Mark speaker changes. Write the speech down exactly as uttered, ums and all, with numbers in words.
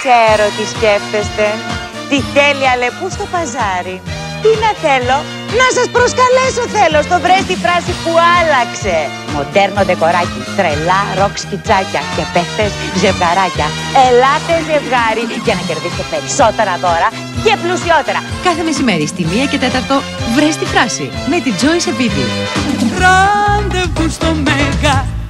Speaker 1: ξέρω τι σκέφτεστε. Τη θέλει αλεπού στο παζάρι. Τι να θέλω, να σας προσκαλέσω θέλω στο βρέστη φράση που άλλαξε. Μοντέρνο δεκοράκι, τρελά ροκ σκιτσάκια και παίχτες ζευγαράκια. Ελάτε ζευγάρι για να κερδίσετε περισσότερα δώρα και πλουσιότερα.
Speaker 2: Κάθε μεσημέρι στη μία και τέταρτο βρέστη φράση με την Τζόι Σεβίδη.
Speaker 3: Ραντεβού στο Μέγκα.